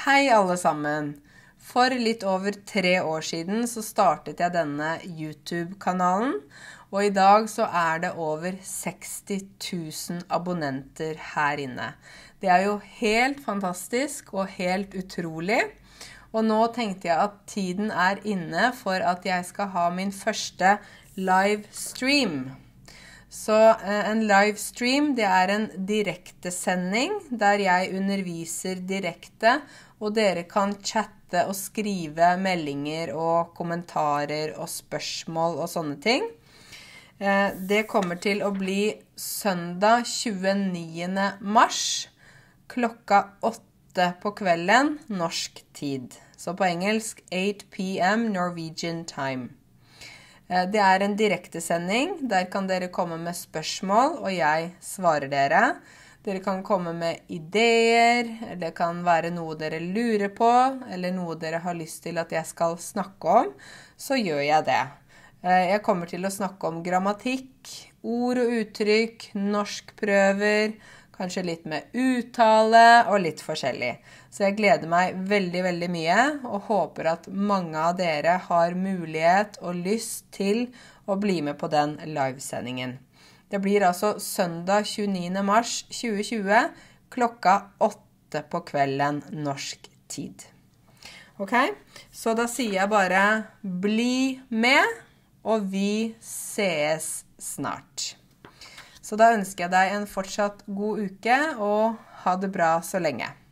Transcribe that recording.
Hei alle sammen! For litt over 3 år siden så startet jeg denne YouTube-kanalen, og i dag så er det over 60 000 abonnenter her inne. Det er jo helt fantastisk og helt utrolig, og nå tenkte jeg at tiden er inne for at jeg skal ha min første livestream. Så en livestream, det er en direktesending der jeg underviser direkte, og dere kan chatte og skrive meldinger og kommentarer og spørsmål og sånne ting. Det kommer til å bli søndag 29. mars klokka 8 på kvelden norsk tid. Så på engelsk 8 p.m. Norwegian time. Det er en direktesending, der kan dere komme med spørsmål, og jeg svarer dere. Dere kan komme med ideer, det kan være noe dere lurer på, eller noe dere har lyst til at jeg skal snakke om, så gjør jeg det. Jeg kommer til å snakke om grammatikk, ord og uttrykk, norskprøver, kanskje litt med uttale og litt forskjellig. Så jeg gleder meg veldig, veldig mye og håper at mange av dere har mulighet og lyst til å bli med på den livesendingen. Det blir altså søndag 29. mars 2020 klokka 8 på kvelden norsk tid. Ok, så da sier jeg bare bli med, og vi ses snart. Så da ønsker jeg deg en fortsatt god uke, og ha det bra så lenge.